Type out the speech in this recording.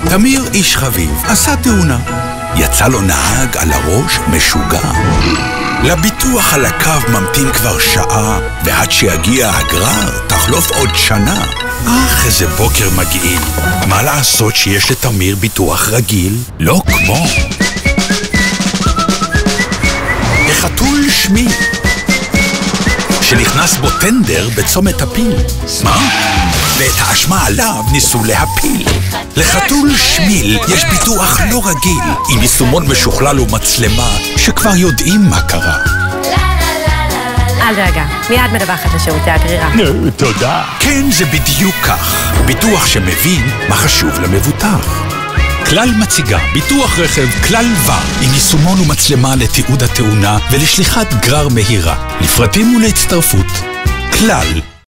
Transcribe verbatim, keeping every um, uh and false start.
תמיר איש חביב עשה תאונה. יצא לו נהג על הראש משוגע. לביטוח על הקו ממתין כבר שעה, ועד שיגיע הגרר תחלוף עוד שנה. אך איזה בוקר מגעיל. מה לעשות שיש לתמיר ביטוח רגיל? לא כמו לחתול שמי שנכנס בו טנדר בצומת הפיל. מה? ואת האשמה עליו ניסו להפיל. לחתול שמיל יש ביטוח לא רגיל, עם יישומון משוכלל ומצלמה שכבר יודעים מה קרה. אל דאגה, מיד מדווחת לשירותי הגרירה. תודה. כן, זה בדיוק כך. ביטוח שמבין מה חשוב למבוטח. כלל מציגה ביטוח רכב כלל ור עם יישומון ומצלמה לתיעוד התאונה ולשליחת גרר מהירה. לפרטים ולהצטרפות. כלל